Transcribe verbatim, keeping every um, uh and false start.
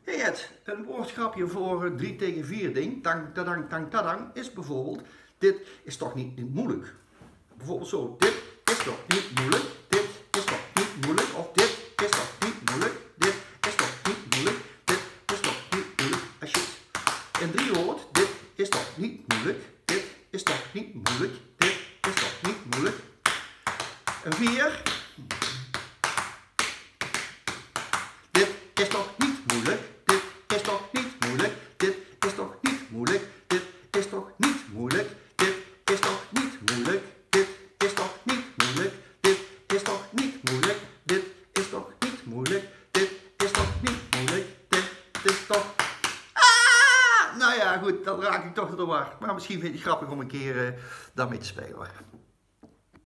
Hey Ed, een woordgrapje voor drie tegen vier ding, tang, tadang, tang, tadang, is bijvoorbeeld, dit is toch niet, niet moeilijk. Bijvoorbeeld zo, dit is toch niet moeilijk, dit is toch niet moeilijk, of dit is toch niet moeilijk, dit is toch niet moeilijk, dit is toch niet moeilijk. Als je het in drie hoort, dit is toch niet moeilijk, dit is toch niet moeilijk, dit is toch niet moeilijk. Een vier, dit is toch niet moeilijk, dit is toch niet moeilijk, dit is toch niet moeilijk, dit is toch niet moeilijk, dit is toch niet moeilijk, dit is toch niet moeilijk, dit is toch niet moeilijk, dit is toch niet moeilijk, dit is toch niet moeilijk, dit is toch... Ah! Nou ja, goed, dan raak ik toch door de war. Maar misschien vind je het grappig om een keer uh, daarmee te spelen.